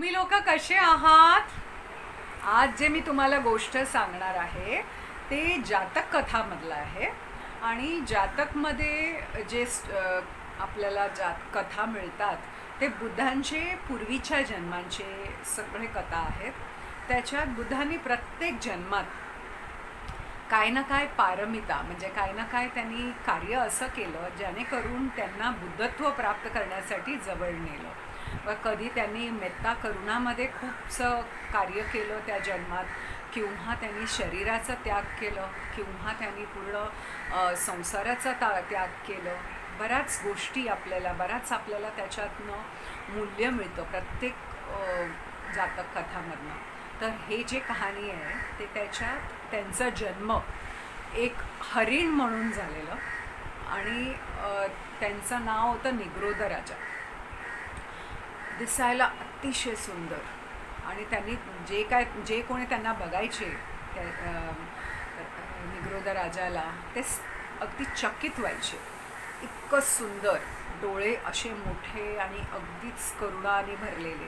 तुम्ही लोक कसे आहात? आज जे मी तुम्हाला गोष्ट सांगणार आहे ते जातक कथामधलं आहे. आणि जातकमध्ये आपल्याला कथा मिळतात ते बुद्धांचे पूर्वीच्या जन्मांचे सगळे कथा आहेत. त्याच्यात बुद्धांनी प्रत्येक जन्मात काय ना काय पारमिता म्हणजे काय ना काय त्यांनी कार्य असं केलं जेणेकरून त्यांना बुद्धत्व प्राप्त करण्यासाठी जवळ नेलं. व कधी त्यांनी मेत्ता करुणामध्ये खूपसं कार्य केलं त्या जन्मात, किंवा त्यांनी शरीराचा त्याग केलं, किंवा त्यांनी पूर्ण संसाराचा त्याग केलं. बऱ्याच गोष्टी आपल्याला त्याच्यातनं मूल्य मिळतं प्रत्येक जातक कथामधनं. तर हे जे कहाणी आहे ते त्याच्यात त्यांचा जन्म एक हरिण म्हणून झालेलं, आणि त्यांचं नाव होतं निग्रोध राजा. दिसायला अतिशय सुंदर, आणि त्यांनी जे कोणी त्यांना बघायचे त्या निग्रोध राजाला ते अगदी चकित व्हायचे. इतकं सुंदर, डोळे असे मोठे आणि अगदीच करुणाने भरलेले.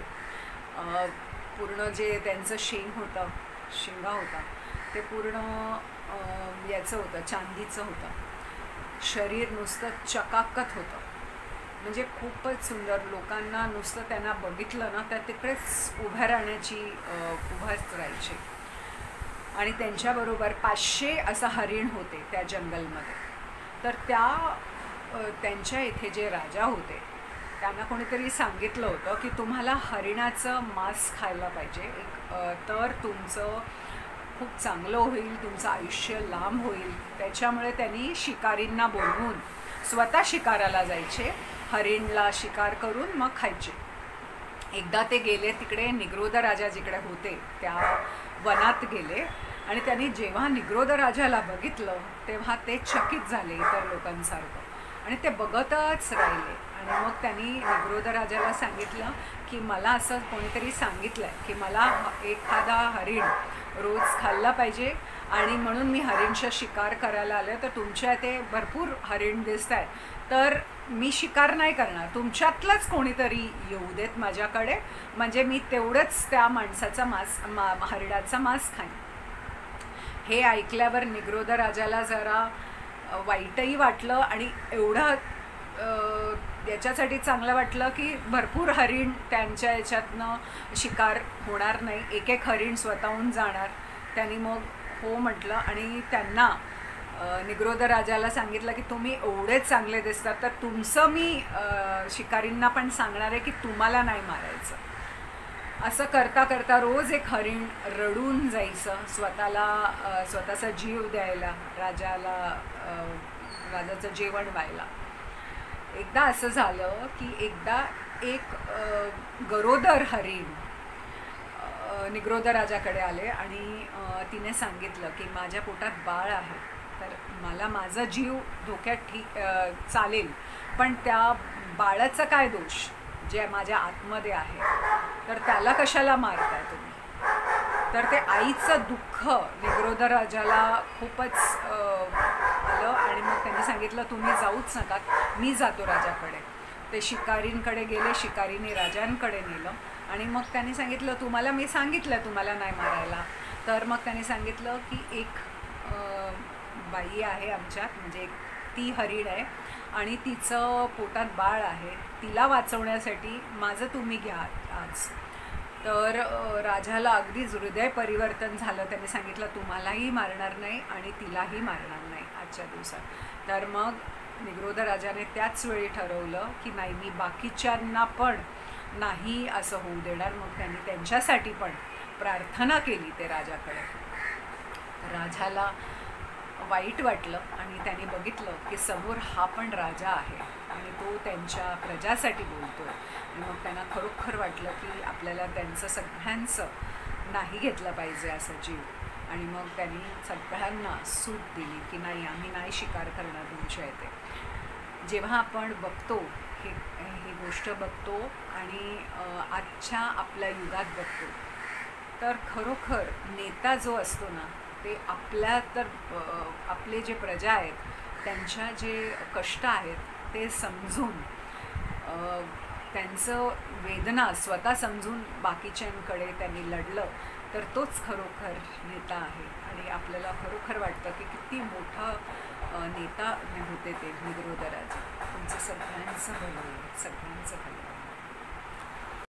पूर्ण जे त्यांचं शिंगा होता ते पूर्ण याचं होतं, चांदीचं होतं. शरीर नुसतं चकाकत होतं, म्हणजे खूपच सुंदर. लोकांना नुसतं त्यांना बघितलं ना तर तिकडेच उभ्याच राहायचे. आणि त्यांच्याबरोबर 500 असं हरिण होते त्या जंगलमध्ये. तर त्यांच्या इथे जे राजा होते त्यांना कोणीतरी सांगितलं होतं की तुम्हाला हरिणाचं मांस खायला पाहिजे, तर तुमचं खूप चांगलं होईल, तुमचं आयुष्य लांब होईल. त्याच्यामुळे त्यांनी शिकारींना बोलवून स्वतः शिकाराला जायचे, हरिणला शिकार करून मग खायचे. एकदा ते गेले तिकडे, निग्रोध राजा जिकडे होते त्या वनात गेले, आणि त्यांनी जेव्हा निग्रोध राजाला बघितलं तेव्हा ते चकित झाले इतर लोकांसारखं, आणि ते बघतच राहिले. आणि मग त्यांनी निग्रोध राजाला सांगितलं की मला असं कोणीतरी सांगितलं आहे की मला एखादा हरिण रोज खाल्ला पाहिजे, आणि म्हणून मी हरिणचा शिकार करायला आले. तर तुमच्या इथे भरपूर हरिण दिसत आहेत, तर मी शिकार नाही करणार, तुमच्यातलंच कोणीतरी येऊ देत माझ्याकडे, म्हणजे मी तेवढंच त्या माणसाचा हरिणाचा मांस खाईन. हे ऐकल्यावर निग्रोध राजाला जरा वाईटही वाटलं, आणि एवढं याच्यासाठी चांगलं वाटलं की भरपूर हरिण त्यांच्या याच्यातनं शिकार होणार नाही, एक एक हरिण स्वतःहून जाणार. त्यांनी मग हो म्हटलं, आणि त्यांना निग्रोध राजाला सांगितलं की तुम्ही एवढे चांगले दिसतात, तर तुमचं मी शिकारींना पण सांगणार आहे की तुम्हाला नाही मारायचं. असं करता करता रोज एक हरिण रडून जायचं स्वतःचा जीव द्यायला राजाचं जेवण व्हायला. एकदा असं झालं की एकदा एक गरोदर हरिण निग्रोध राजाकडे आले, आणि तिने सांगितलं की माझ्या पोटात बाळ आहे, तर मला माझा जीव धोक्यात चालेल, पण त्या बाळाचा काय दोष जे माझ्या आतमध्ये आहे, तर त्याला कशाला मारताय तुम्ही? तर ते आईचं दुःख निग्रोध राजाला खूपच आलं, आणि मग त्यांनी सांगितलं तुम्ही जाऊच नका, मी जातो राजाकडे. ते शिकारींकडे गेले, शिकारीने राजांकडे नेलं, आणि मग त्यांनी सांगितलं तुम्हाला मी सांगितलं तुम्हाला नाही मारायला. तर मग त्यांनी सांगितलं की एक बाई आहे आमच्यात, म्हणजे ती हरिण आहे आणि तिचं पोटात बाळ आहे, तिला वाचवण्यासाठी माझं तुम्ही घ्या आज. तर राजाला अगदीच हृदय परिवर्तन झालं. त्यांनी सांगितलं तुम्हालाही मारणार नाही आणि तिलाही मारणार नाही आजच्या दिवसात. तर मग निग्रोध राजाने त्याच वेळी ठरवलं की नाही, मी बाकीच्यांना पण नाही असं होऊ देणार. मग त्यांनी त्यांच्यासाठी पण प्रार्थना केली ते राजाकडे. राजाला वाईट वाटलं, आणि त्यांनी बघितलं की समोर हा पण राजा आहे आणि तो त्यांच्या प्रजासाठी बोलतो. आणि मग त्यांना खरोखर वाटलं की आपल्याला त्यांचं सगळ्यांचं नाही घेतलं पाहिजे असं जीव. आणि मग त्यांनी सगळ्यांना सूट दिली की नाही, आम्ही नाही शिकार करणार तुमच्या इथे. जेव्हा आपण बघतो ही गोष्ट बघतो आणि आजच्या आपल्या युगात बघतो, तर खरोखर नेता जो असतो ना, ते आपले जे प्रजा आहेत त्यांच्या जे कष्ट आहेत ते समजून त्यांचं वेदना स्वतः समजून बाकीच्यांकडे त्यांनी लढलं, तर तोच खरोखर नेता आहे. आणि आपल्याला खरोखर वाटतं की किती मोठा नेता होते ते निग्रोध राजा. तुमचं सगळ्यांचं भलं, सगळ्यांचं भलं.